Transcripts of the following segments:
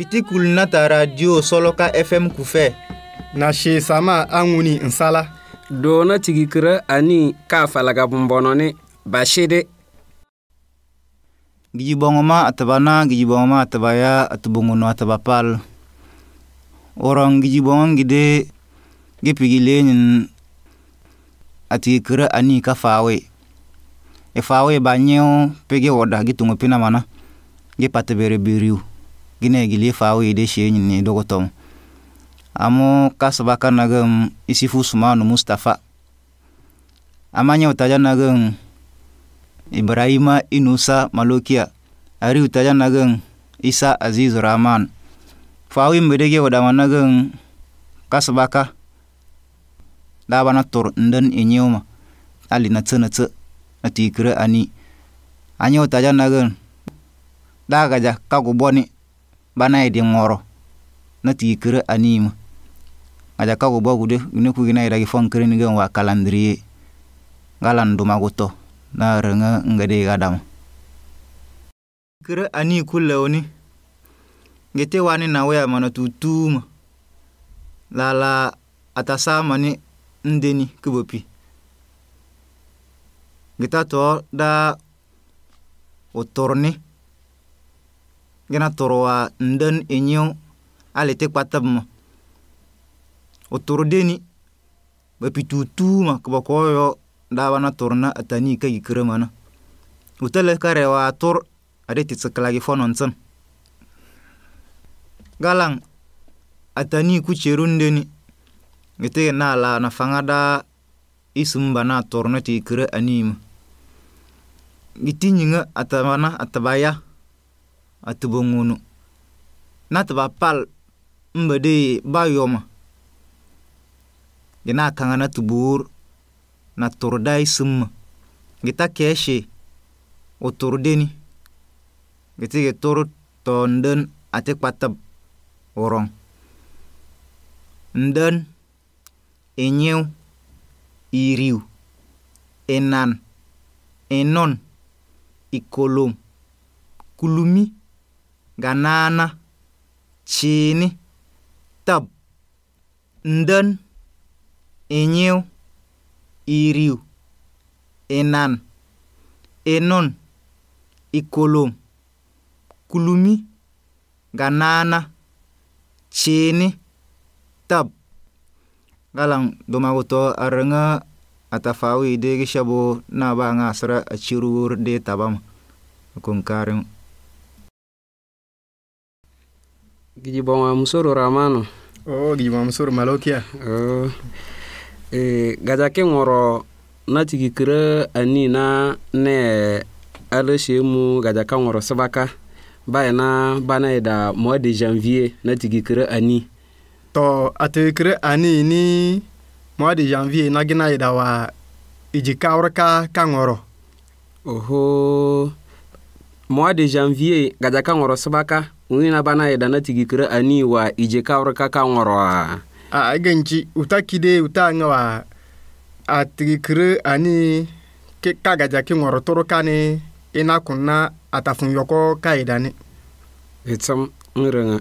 Iti kulnata radio Soloka FM kufe. Na she sama anguni insala. Dona tigikira ani kafalaga bumbonone bashede. Gijibongoma atabana, gijibongoma atabaya, atubunguno atabapal. Orang gijibongon gide gipigilenin atigikira ani kafawe. Efawe banyeo pege woda gitungo pina mana. Gipatebere biriu. Gine gili fawe de shenyi ni dogotom. Amo kasabaka nagam isifu sumanu Mustafa. Amanya utaja nagam Ibrahima Inusa Malokia. Ari utaja nagam Isa Aziz Rahman. Fawe mbedege wadama nagam kasabaka dabana tor ndan enyoma. Ali natsana tse natikira ani. Anya utaja nagam dagaja kaguboni bana edi ngoro natikira anima. Aja kago bagude uneku gina iragi fonkere ni gan wa calendrier galan dumagoto na renga ngade gadam kira ani kulawni gete wani na waya mana tutuma lala atasa mani ndeni kubopi gita to da otorni gina torowa ndan enyo alete kwatabma otordeni bapitutuma kubakoyo dawana torna atani kagi kiremana utele karewa tor adeti tsaklagi fononsan galang atani kucherundeni gete na la na fangada isumba na torna ti kire anima gitinyinga atamana atabaya atubongunu natbapal mbede bayoma gina kangana tubur na tordai sum gita keshe o tordeni gite tor tonden ate patab orong ndan enyew iriu enan enon ikolom kulumi ganana chini tab ndan enyew iriu enan enon ikolom kulumi ganana chini tab galang domagoto arenga atafawi de gishabo na ba ngasra achirur de tabam kunkarim Gijibonga musoro ramano. Oh, gijibonga musoro Malokia. Oh. Gajake ngoro natigikira ani na ne aleshemu gajaka ngoro sabaka bayana bana ida mois de janvier natigikira ani. To atigikira ani ni mois de janvier na gina ida wa ijikawraka kangoro. Oho. Mois de janvier gajaka ngoro sabaka unina bana ida natigikira ani wa ijikawraka kangoro. Agenji utakide utanga wa atigikire ani ke kagaja ke ngoro toro kane ina kunna atafun yoko kaidani itsam ngirenga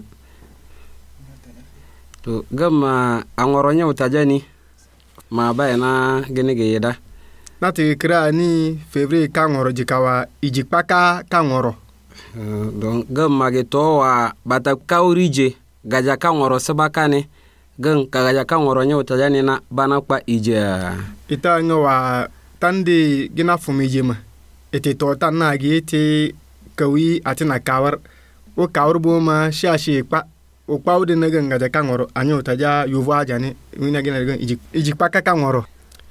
to gama angoronya utajani ma bayana genege yeda natigikire ani février ka ngoro jikawa ijikpaka ka ngoro donc gama geto wa batakawrije gaja ka ngoro sabakane gang kagaja ka ngoronya utajani na bana kwa ija ita ngawa tandi gina fumijema ete to tanna gi ete kawi atina kawar o kawar boma shashi pa o pawde na ganga ja ka ngoro anyo utaja yuvo ajane wina gina gan iji paka ka ngoro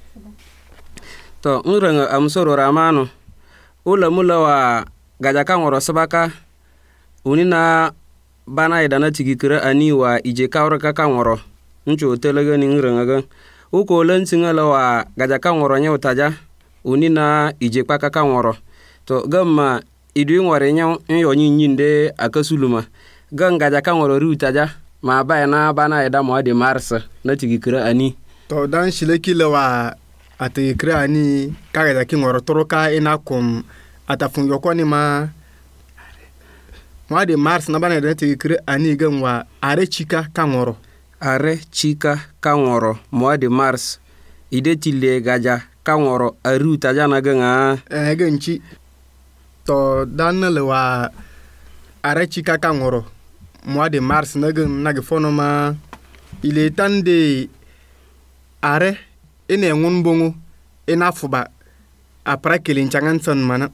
to ngranga amsoro ramano ula mula wa gaja ka ngoro sabaka unina bana idana tigikira ani wa ije kawar ka ngoro ncho telega ni ngranga gan uko lensinga lawa gaja ka ngoro nya utaja unina ije paka ka ngoro to gamma idu ngore nya yo nyinde akasuluma gan gaja ka ngoro ri utaja ma bayana bana ida mo de mars na tigikira ani to dan shileki lawa atigikira ani ka gaja ki ngoro toroka ina kum atafun yokoni ma mois de mars na bana da tigi kire ani gan wa are chika kangoro. Are chika kangoro mois de mars ide tile gaja kangoro aru tajana ganga ganchi to dan le wa are chika kangoro mois de mars na gan na gefono ma il est temps de are ene ngun bongo ena fuba après que l'inchangan son mana.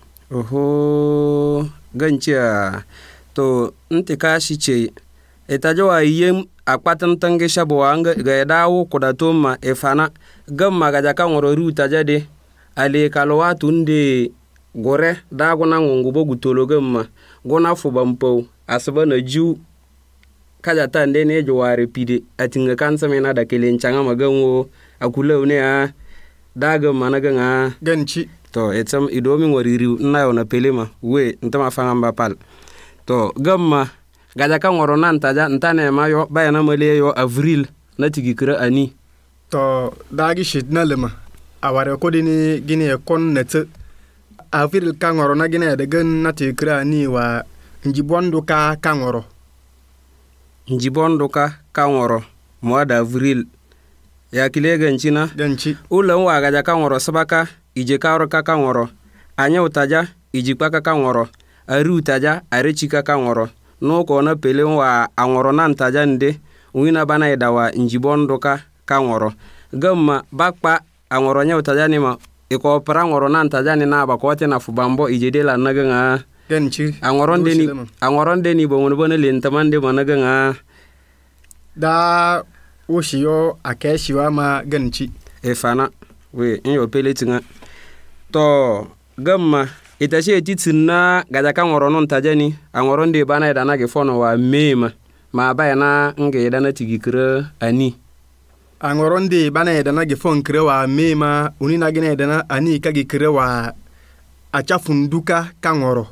Oho gancha to ntika shiche etajo ayem akwatan tange shabo anga ga dawo kudatoma efana gamma ga jaka ngoro ruta jade ale kalwa tunde gore da gona ngungu bogu tolo gamma gona fuba mpo asaba na ju kaja tande ne joware pide atinga kansa mena da kelenchanga maganwo akule ne a daga managa nga ganchi to etam idomi ngoriri nayo na pelema we ntama fangamba pal to gamma gaja kan ngoro nan taja ntane mayo bayana male yo avril na tigikira ani to dagi shidna lema aware ko dini gine kon net avril kan ngoro na gine de gan na tigikira ani wa njibondo ka kan ngoro mois d'avril ya kile ganchi ulan wa gaja kan ngoro sabaka ije kawro ka kan ngoro anya utaja iji paka kan ngoro ari utaja ari chika kan ngoro no ko na pele wa angoro nan taja nde wina bana idawa njibondo ka kan ngoro gamma bakpa angoro nya utaja ni ma iko para ngoro nan taja ni na ba ko te na fubambo ije de la naga nga ganchi angoron deni bongono bana lentamande managa nga da Oshiyo akeshiwa ma ganchi efana we inyo peletinga to gamma itashi titina gaja kan woronon tajani angoron de bana idana ge fono wa mema ma bayana nge idana tigikira ani angoron de bana idana ge fon kire wa mema unina gene idana ani ka ge kire wa achafunduka kangoro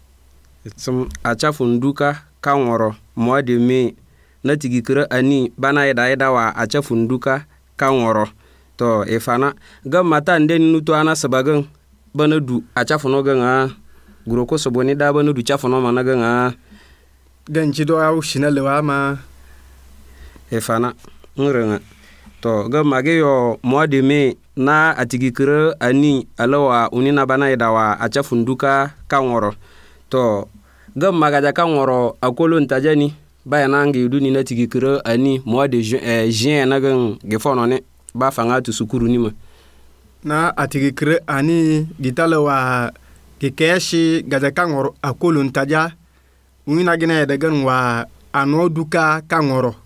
achafunduka kangoro mois de mai na tigikira ani bana ida wa achafunduka kangoro to efana gamma tan den nuto ana sabagan bana du achafuno ganga guro ko soboni da bana du chafuno mana ganga ganchi do aw shinalewa ma efana ngrenga to gamma ge yo mois de mai na atigikira ani alawa unina bana ida wa achafunduka kangoro to gamma gaja kangoro akolo ntajani bayana ngi duni na tigikira ani mois de juin na gan gefono ne ba fanga tu sukuru nima na atigikira ani gitala wa kikeshi gaja kangoro akolo ntaja wina gina da gan wa anoduka kangoro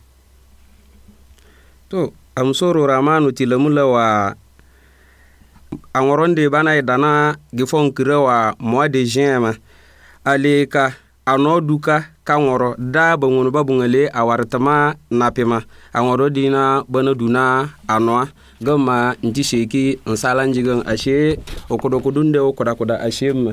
to amsoro ramanu tilamula wa angoronde bana idana gefon kira wa mois de juin ma aleka anoduka kangoro da bangono babungale awartama napema angoro dina bana duna anoa gama nti sheki nsalanji gan ashe okodokudunde okodakoda ashem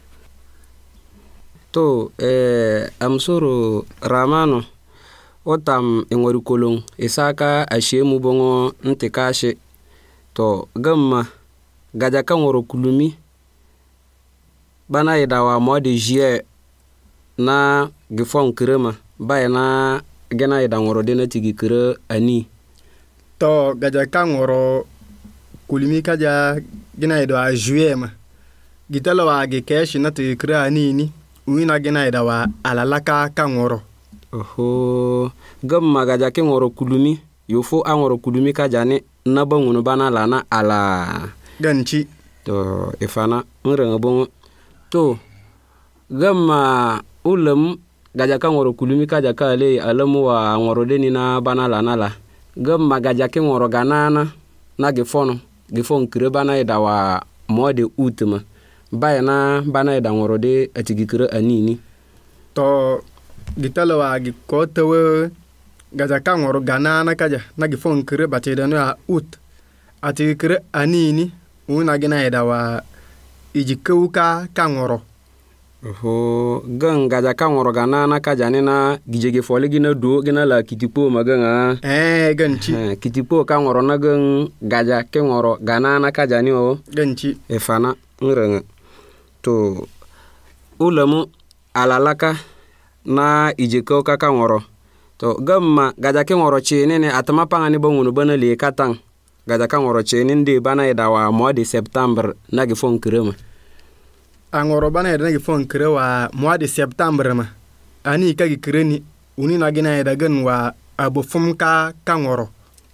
to amsoro ramano otam engori kolong isaka ashemu bongo ntikashe to gama gaja kangoro kulumi bana idawa mois de juillet na gifon kirema bayana gena idangoro de na tigi kire ani to gaja kangoro kulimi kaja gena ido a juillet ma gitala wa ge kesh na tigi kire ani ni wina gena ido wa alalaka kangoro oho gamma gaja kengoro kulumi yofo angoro kulumi kaja ne na banguno bana lana ala ganchi to ifana nrenga bongo to gamma ulam gaja kan woro kulumi kaja kale alamu wa ngoro deni na bana la gamma gaja ke ngoro ganana na gefon kire bana ida wa mois de août ma bayana bana ida ngoro de atigikire anini to gitala wa gi kotewe gaja kan ngoro ganana kaja na gefon kire batida na août atigikire anini una gina ida wa ijikeuka kan ngoro ho gang gaja kan woro ganana kaja ne na gijege fole gina do gina la kitipo maganga ganchi kitipo kan woro na gang gaja ke woro ganana kaja ni o ganchi efana nrenga to ulamu alalaka na ijeko kaka ngoro to gamma gajake ngoro chini ne atama panga ni bongunu bana le katang gajaka ngoro chini ndi bana idawa mois de septembre na gifon kirema angoro bana ida na gifon kirewa mois de septembre ma ani ka gikireni uni na gina ida gan wa abofum ka ngoro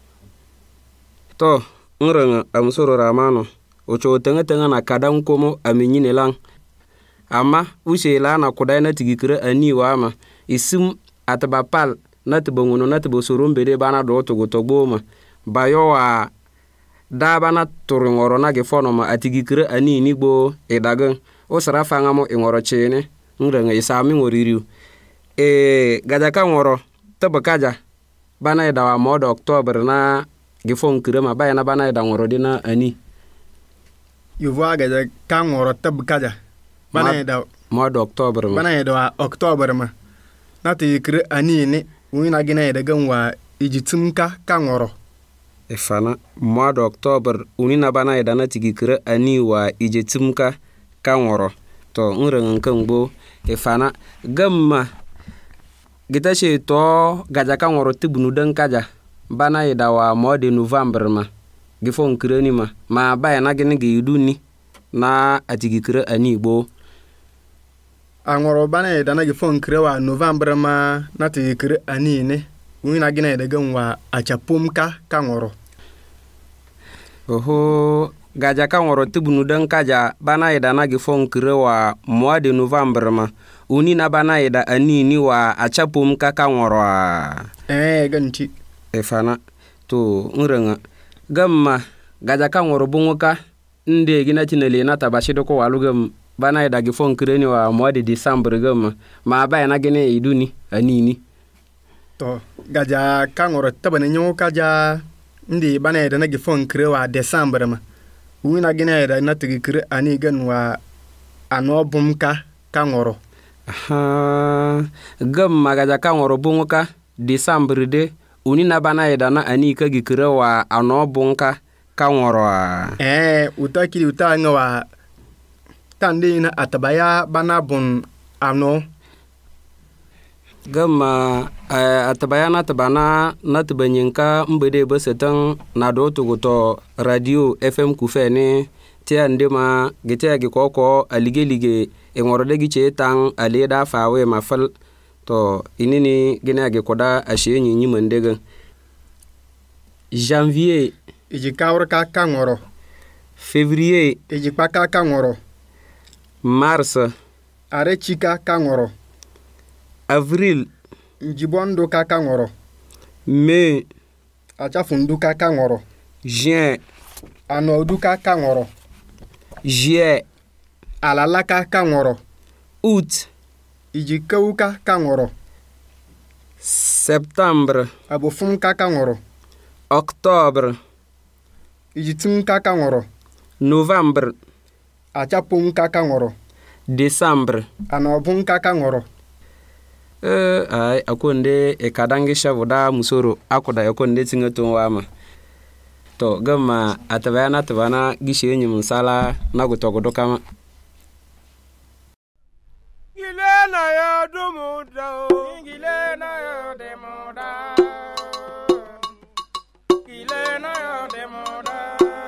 to ngranga amsoro ramano ocho tenga na kadan komo aminyine lang ama usela na kudai na tigikire ani wama isim atabapal na tibongono na tibosorumbede bana do togotogbo bayo wa da bana turungoro na gifono ma atigikire ani ni gbo edagan o sarafa ngamo ingoro chene ngranga isami ngoririu gajaka ngoro tabakaja bana edawa modo October na gifon kirema bayana bana eda ngoro dina ani yuwa gajaka ngoro tabakaja bana eda modo October ma bana eda October ma na tigikire ani ni wina gina eda ganwa ijitumka kangoro efana modo October unina bana eda na tigikire ani wa ijitumka kangoro to ngrang kangbo efana gamma gitache to gajaka ngoro tibunu dan kaja bana eda wa mois de November ma gifon kireni ma bayana gine giduni na atigikire ani bo angoro bana eda na gifon kirewa November ma na tigikire ani ne wina gina eda ganwa achapumka kangoro oho gajaka ngoro tibunu dan kaja bana eda na gifon kirewa mois de November ma uni na bana eda ani ni wa achapumka kangoro ganti efana to ngranga gamma gajaka ngoro bunguka nde gina tinele na tabashido ko walugam bana eda gifon kireni wa mois de December gamma ma bayana gine iduni anini to gajaka ngoro tabane nyo kaja ndi bana eda na gifon kirewa December ma wina gina eda na tigikire ani ganwa anobumka kangoro gamma gajaka ngoro bunguka December de uni na bana eda na ani ka gikire wa anobunka kangoro utakili utanga wa tande na atabaya bana bun ano gamma atabaya na tabana na tibanyinka mbede basetan na do tugoto radio FM kufene tia ndema gete gikoko alige engorode giche tang aleda fawe mafal to inini gina gikoda ashenyi nyimandega janvier iji kawr ka kangoro février iji paka kangoro mars are chika kangoro avril njibondo ka kangoro mai achafundu ka kangoro juin anodu ka kangoro juillet alala ka kangoro août iji kawuka kangoro septembre abofum ka kangoro octobre iji tum ka kangoro novembre achapum ka kangoro décembre anobum ka kangoro ay akonde e kadangi shavuda musoro akoda akonde tingaton wama to gamma atabana tabana gishenyi musala nagutogodo kama Gilena ya dumuda Gilena ya demoda Gilena ya demoda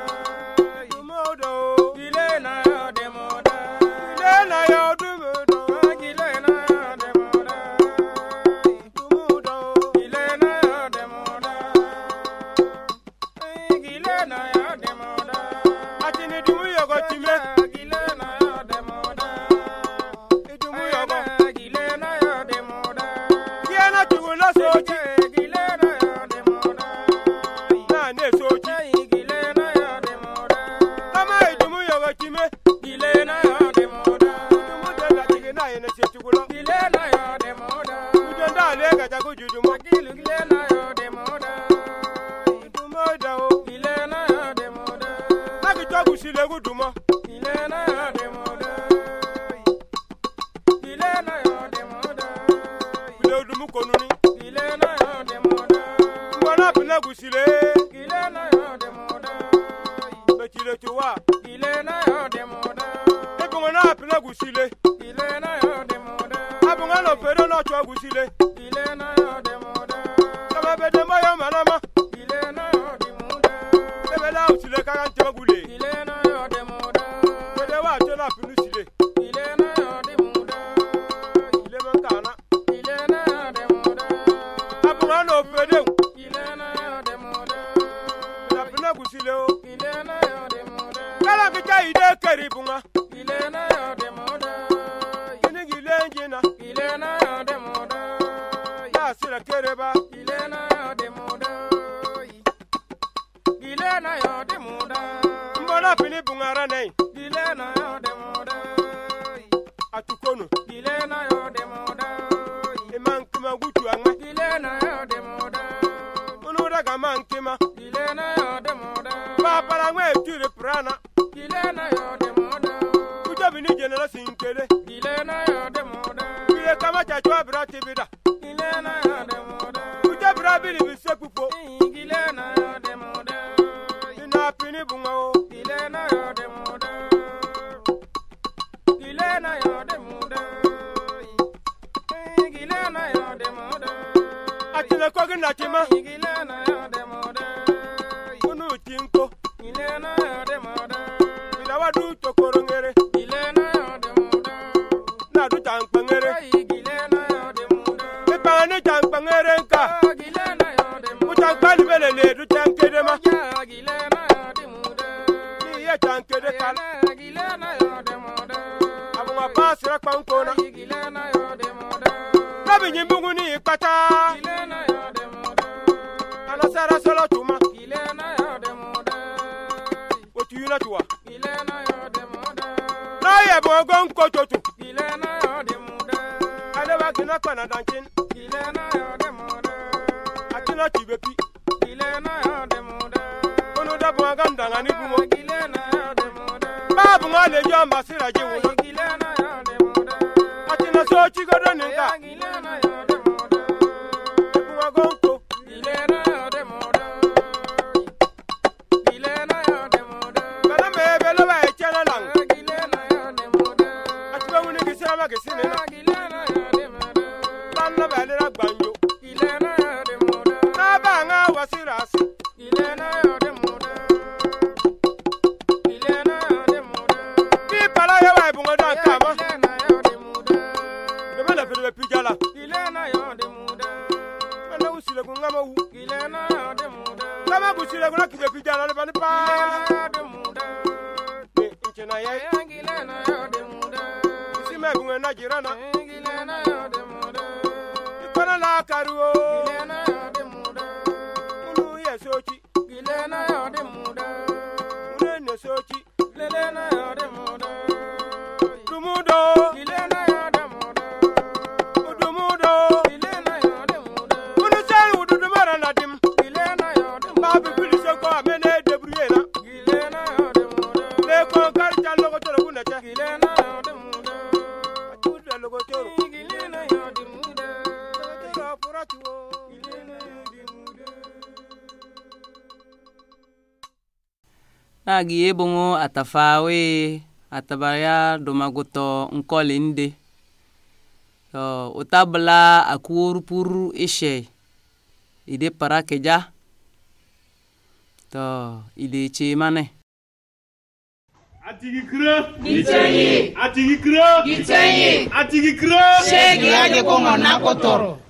Dumudo Gilena ya demoda Gilena ya dumudo Gilena ya demoda Dumudo Gilena ya demoda Gilena ya demoda Atini dumu yogo time Gilena ya demoda Gilena ya demoda Gilena chugula soji Gilena ya demoda Nane soji Gilena ya demoda Kama idumu yogo time Gilena ya demoda Idumu denda chigina ene se chugula Gilena ya demoda Udenda alega jago judumu Gilena ya demoda Idumu dao Gilena ya demoda Nagi chogu sile guduma Gilena ya demoda Gilena ya demoda Bilo dumu konuni Gilena ya demoda Mbona pina gusile Gilena ya demoda Bechile chuwa Gilena ya demoda Eko mwana pina gusile Gilena ya demoda kereba gilena yo de muda gilena yo de muda mbona pini bungara nei gilena yo de muda atukono gilena yo de muda imankima gutu anga gilena yo de muda unuda gamankima gilena yo de muda papa ngwe tire prana gilena yo de muda ujabini jenera sinkele gilena yo de muda ile kama chachwa brati bida gilena yo de muda ujabra bili bisekupo gilena yo de muda ina pini bungao gilena yo de muda gilena yo de muda gilena yo de muda atile ko gina tima gilena yo de muda unu tinko gilena yo de muda bilawa du tokorongere gilena yo de muda na du tankpangere gilena yo de muda e pangani tankpangere nka gilena yo de muda utankpali belele du tankede ma gilena yo de muda ni ye tankede kala gilena yo de muda abunga pasira kwankona gilena yo de muda nabi nyimbungu ni pata gilena yo de muda anasara solo tuma gilena yo de muda otuyuna tuwa gilena yo de muda na ye bogon kototu gilena yo de muda alewa kina kwana danchin gilena yo de muda akina tibepi gilena yo de muda onu da bwanga ngani bumo gilena yo de muda babu ngale jo masira jiwu gilena yo de muda atina so chigodo ninga gilena yo de muda bwanga gonko gilena yo de muda gilena yo de muda bana mebelo ba echela lang gilena yo de muda atiba wuni gisama gisine gilena yo de muda bana ba lera gbanjo gilena yo de muda na ba nga wasirasi gilena yo de muda gilena yo de muda bi pala ya wa bunga dan kama gilena yo de muda de mala fere pijala gilena yo de muda mana usile kungama wu gilena yo de muda kama busile kuna kije pijala le bani pa gilena de muda inchena ya gilena yo de muda sime bunga na jirana gilena yo de muda ikona la karuo gilena yo de muda unu yesochi gilena yo de muda unu sochi gilena yo de muda dumudo gilena yo de muda dumudo gilena yo de muda unu sai udu mara na dim gilena yo de muda babu kuli soko amene debruyena gilena yo de muda le ko karcha logo toro kuna cha gilena yo de muda atuda logo toro gilena yo de muda toro puratuo gilena yo de muda nagi ebongo atafawe atabaya domagoto nkolinde to utabla akur pur ishe ide para keja to ide chemane atigi kre gitsayi atigi kre gitsayi atigi kre shegi aje ko ngona ko toro